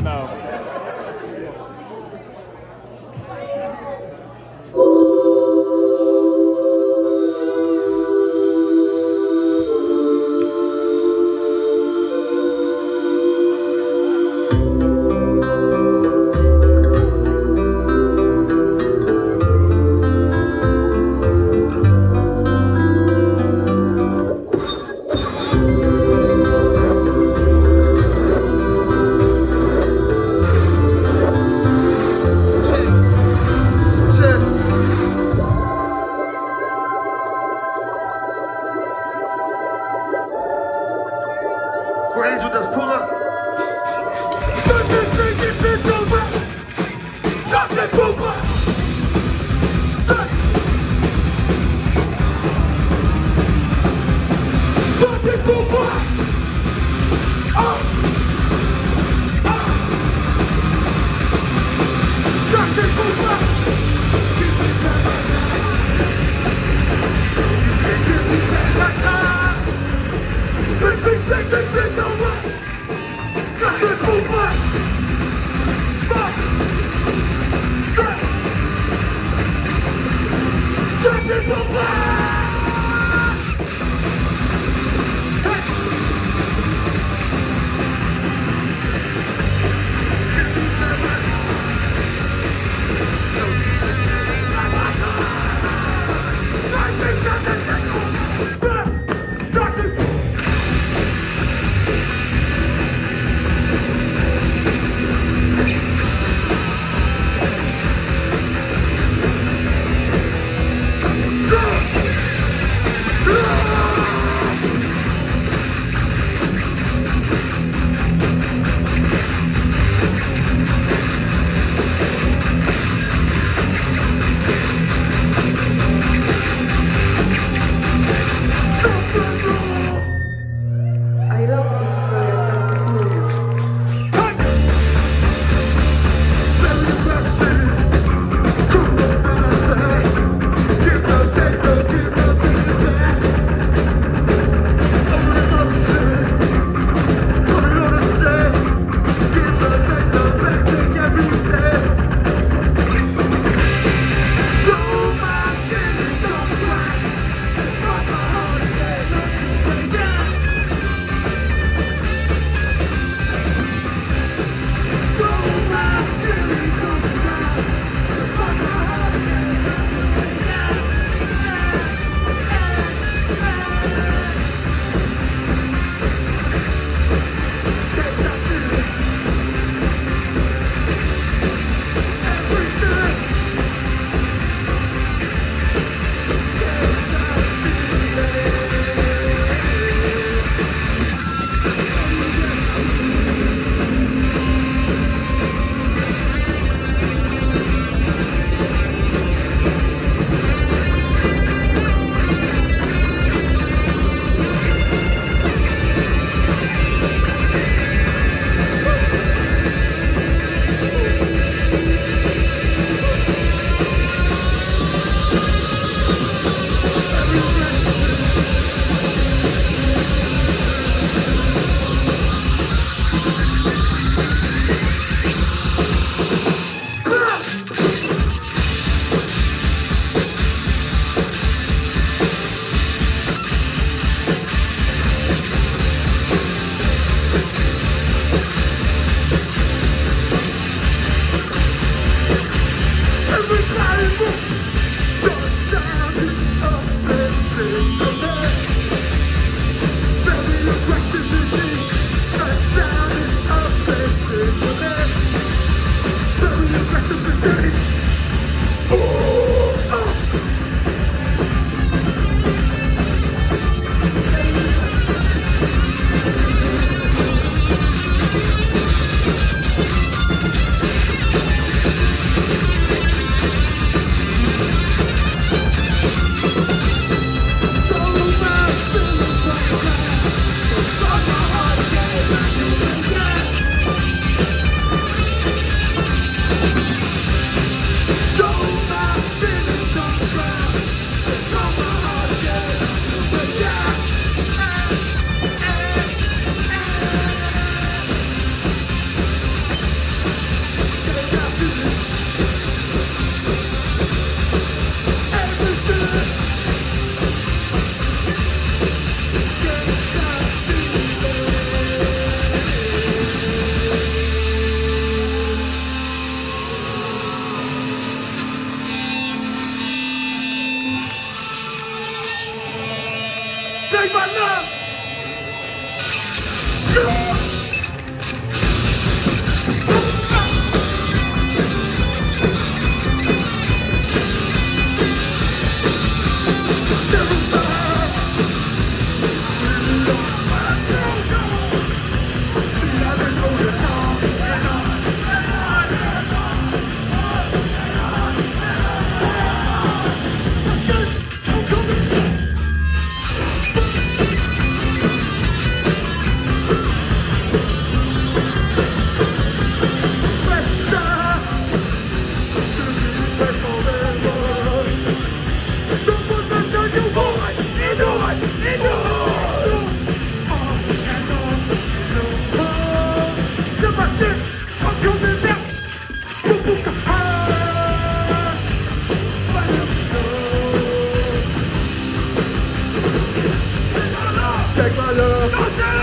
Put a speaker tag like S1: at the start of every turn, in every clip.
S1: no.
S2: Angel, just pull up.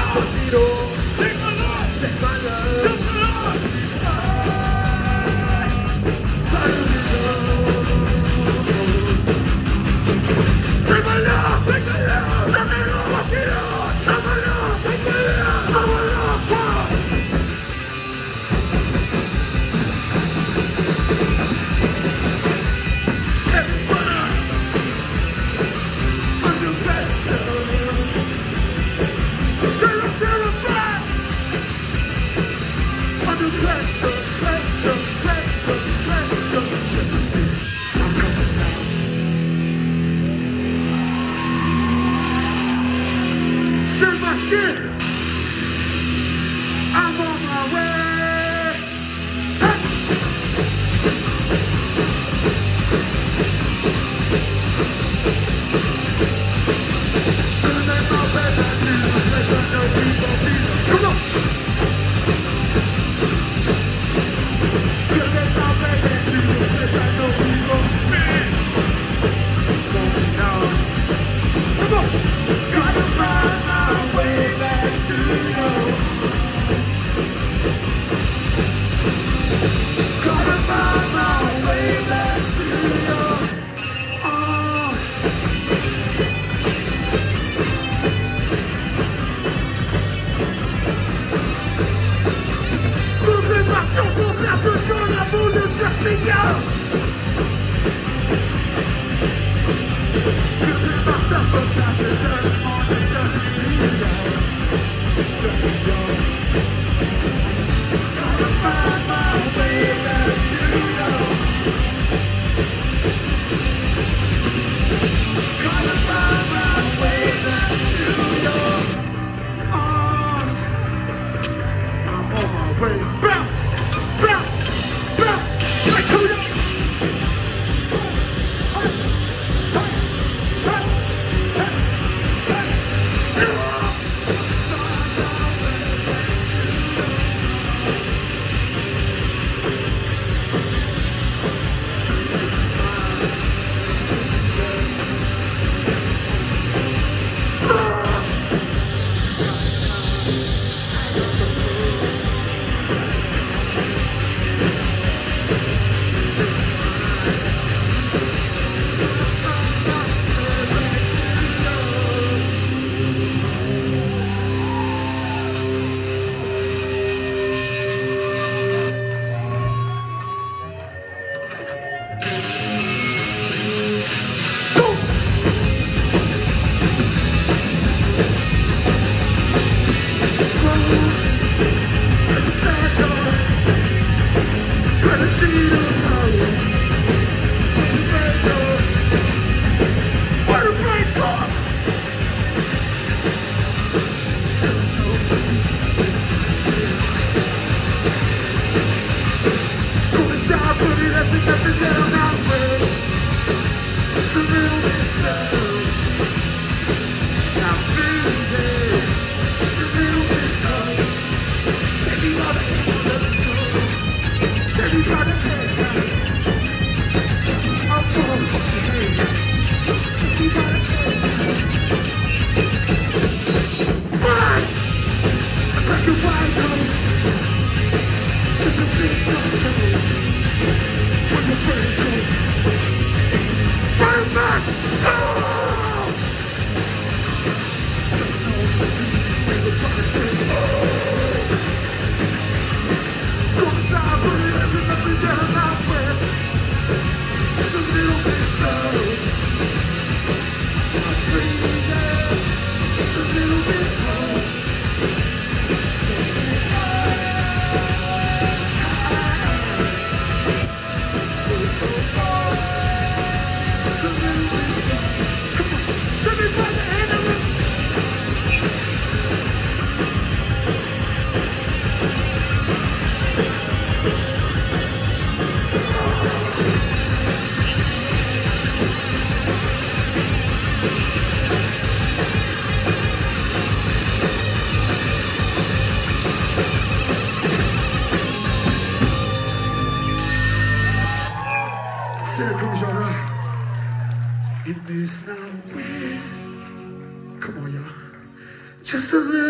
S1: I'm on my way. Gonna make my way back to the place I know we gon' be. Come on. Gonna make my way back to the place I know we gon' be. Going down. Come on. Gotta find my way back.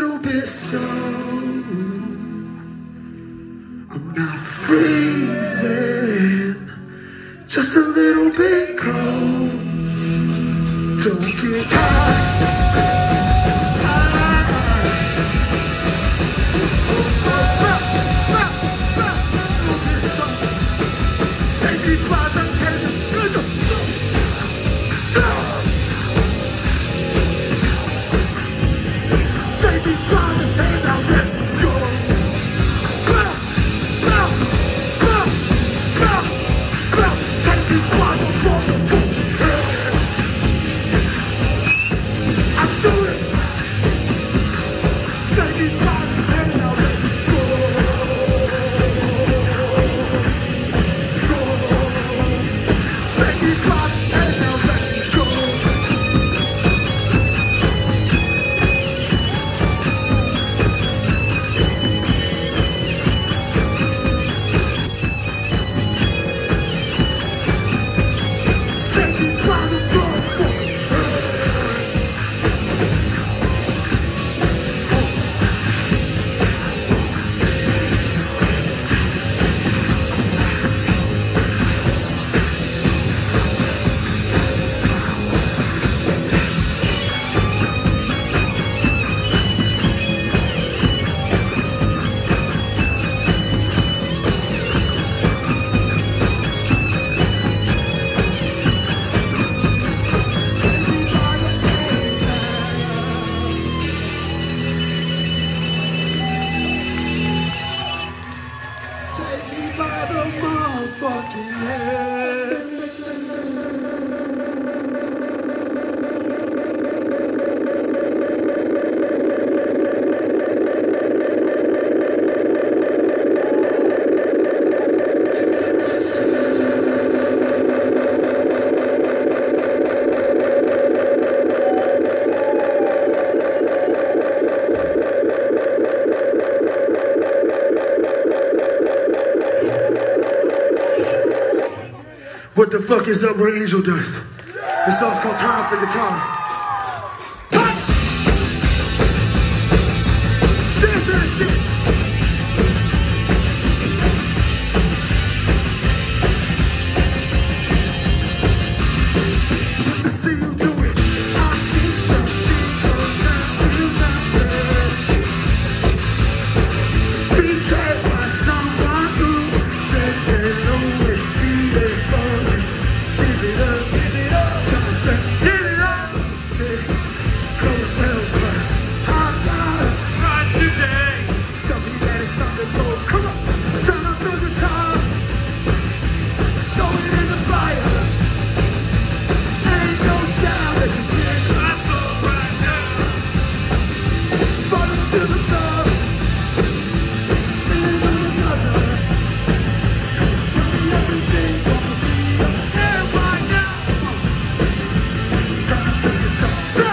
S1: little bit so. I'm not freezing, just a little bit cold. Don't get high. Take me by the motherfucking head. What the fuck is up where Angel Dust? This song's called Turn Up the Guitar. Dance to this shit. I see you do it. I see something go down to my bed. Betrayed by someone who said hello and be there for me. Give it up, tell me say, give it up, go well, but I gotta run today. Tell me that it's time to go, come on, turn up the guitar, throw it in the fire, ain't no sound that can get my soul right now. Bottom to the top, feeling on the buzzer, tell me everything gonna be okay right now. Turn up the guitar, say.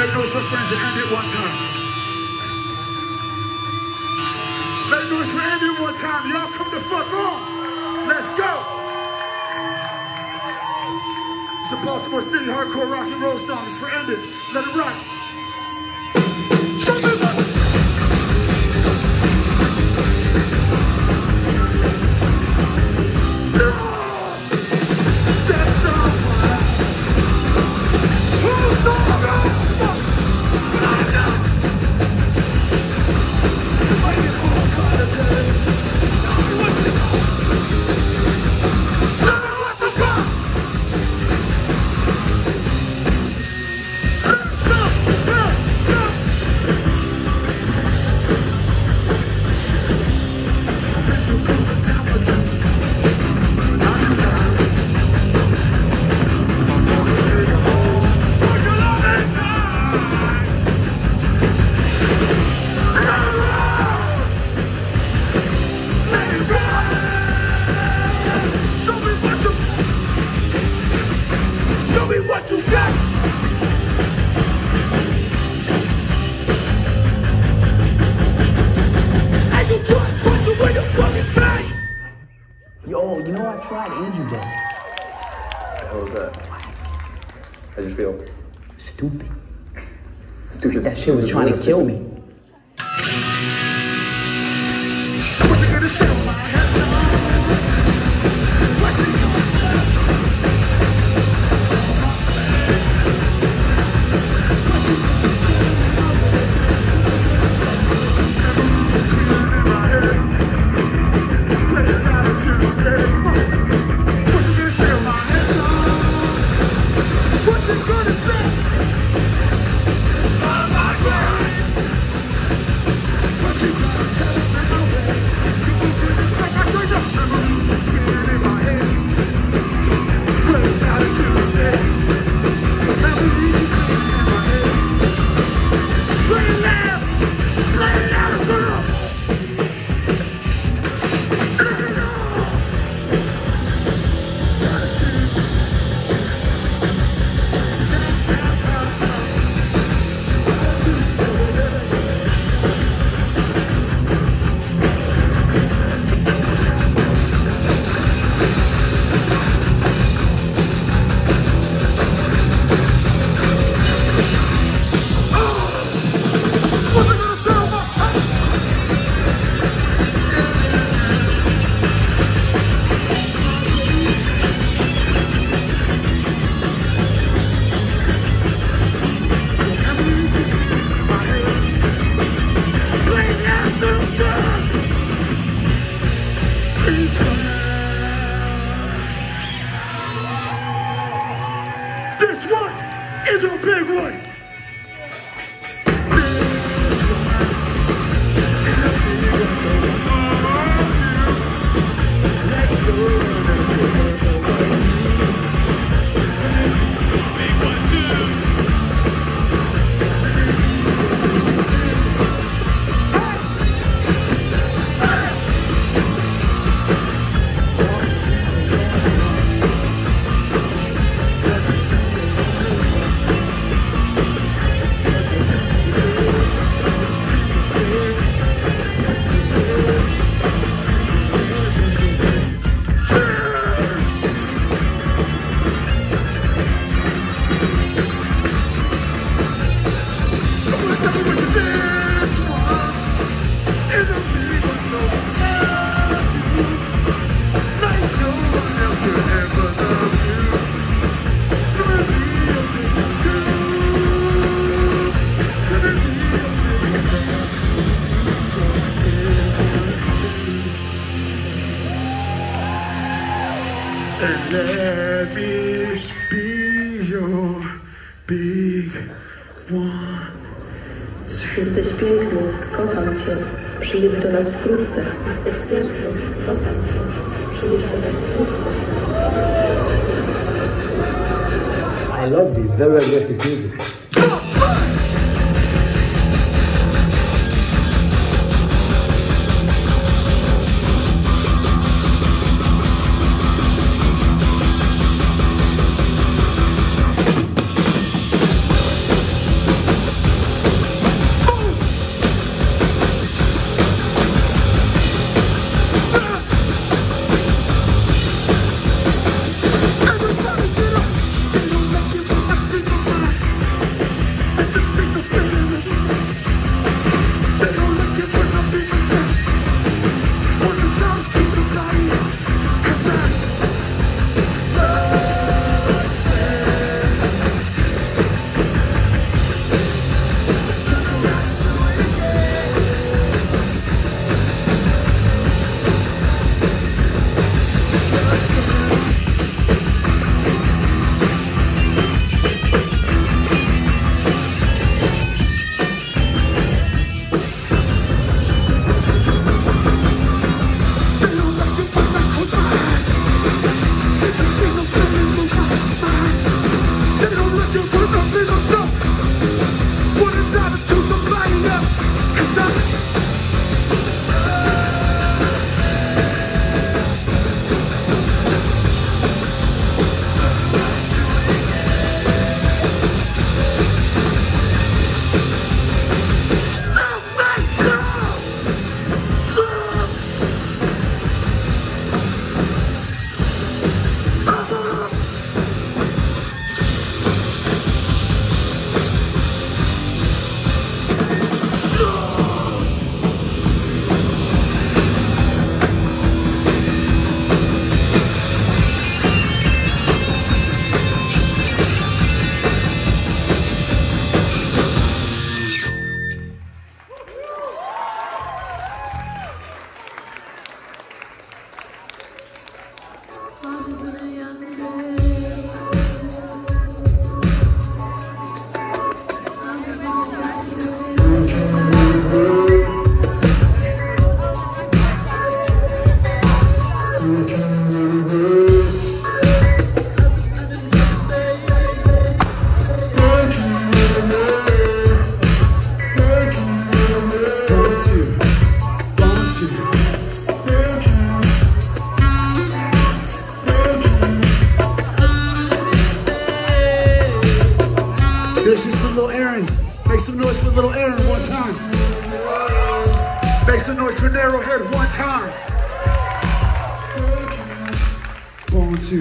S1: Make noise for friends and end it one time. Make noise for end it one time. Y'all come the fuck on. Let's go. It's a Baltimore City hardcore rock and roll song. It's for end it. Let it rock. Show me what.
S2: Yo, you know I tried Angel Dust.
S3: How was that? How'd you feel?
S2: Stupid.
S3: Stupid.
S2: That shit was trying to kill me.
S1: This one is a big one. And let me be your big one.
S4: Jesteś piękny, kocham cię. Przyjedź do nas wkrótce. Jesteś piękny, kocham cię. Przyjedź do nas wkrótce.
S2: I love this very aggressive music.
S1: This is for little Aaron. Make some noise for little Aaron one time. Make some noise for Narrowhead one time. 1, 2.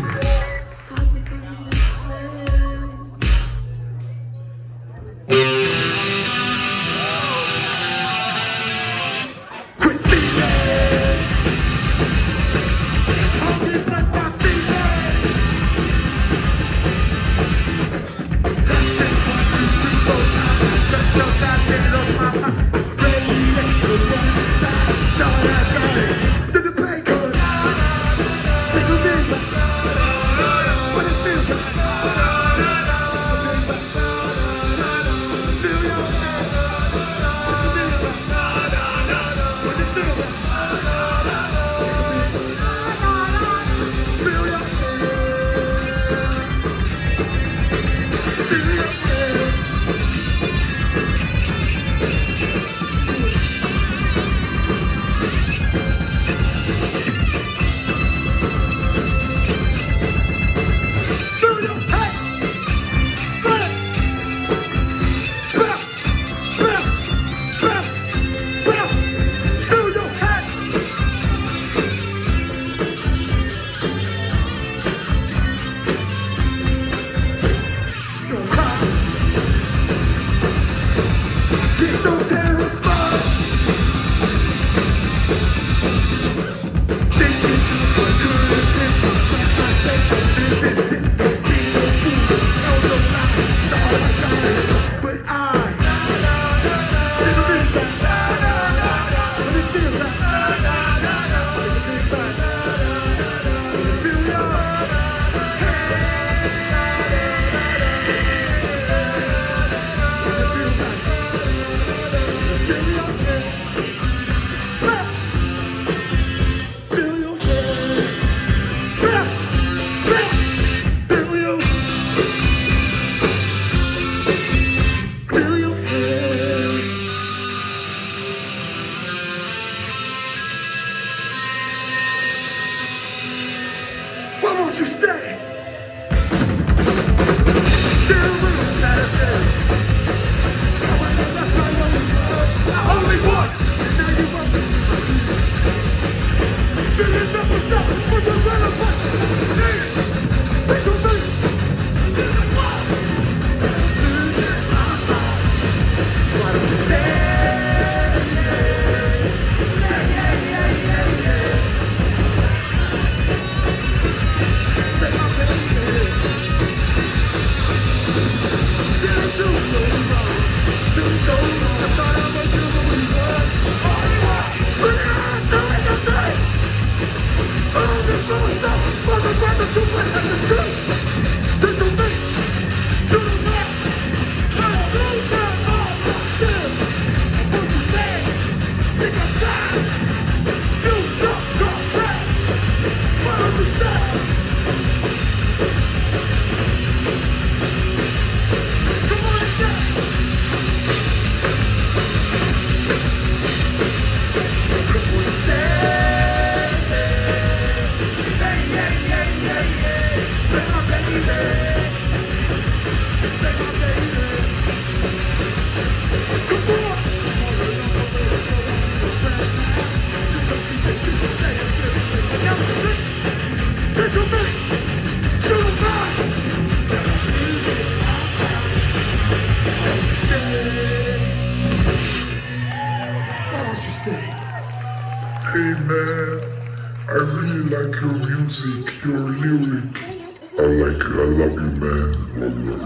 S5: Hey man, I really like your music, your lyric. I love you man.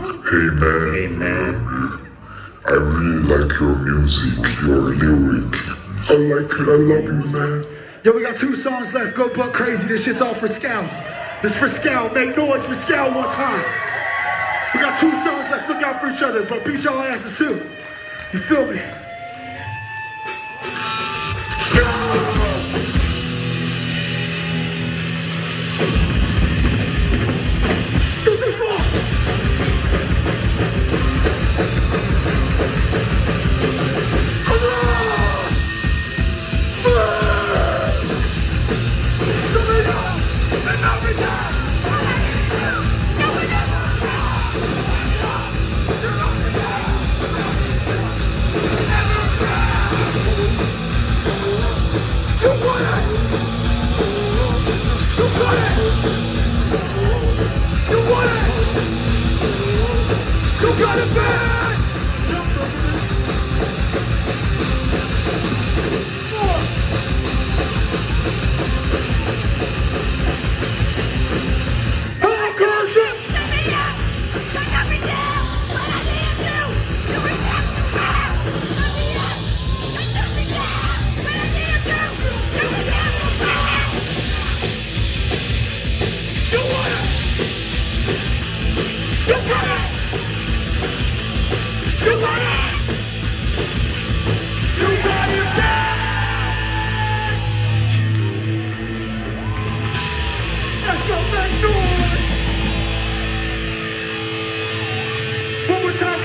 S5: Hey man. I really like your music, your lyric. I love you man.
S1: Yo, we got 2 songs left. Go buck crazy. This shit's all for Scout. This for Scout. Make noise for Scout one time. We got 2 songs left. Look out for each other, but beat y'all asses too. You feel me?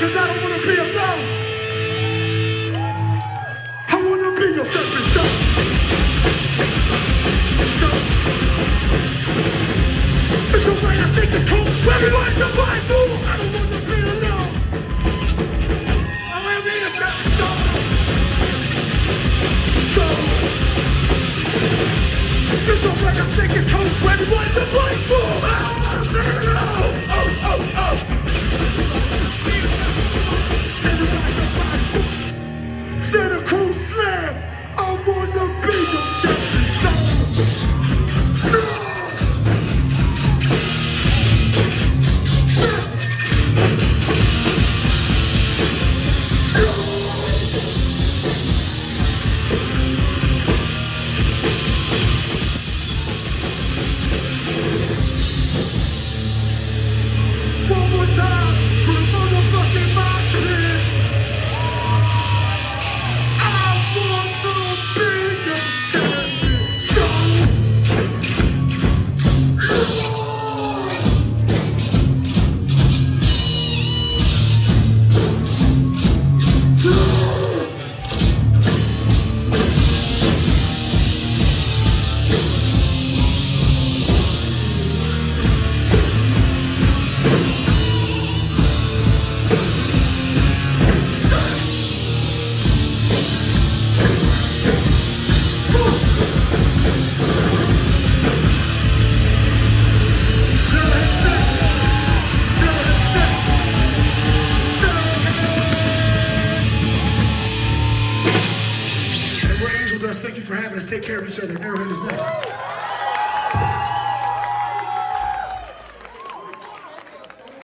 S1: Cause I don't wanna be alone. I wanna be your stepping stone. It's the way I think it's cool. Everyone's a blind fool. I don't wanna be alone. I wanna be a stepping stone. So it's the way I think it's cool. Everyone's a blind fool. I don't wanna be alone. Oh. Santa Cruz Slam, I wanna be your stepping stone. One more time for the motherfucking mosh pit. I wanna be your stepping stone. And we're Angel Dust. Thank you for having us. Take care of each other. Arrowhead is next.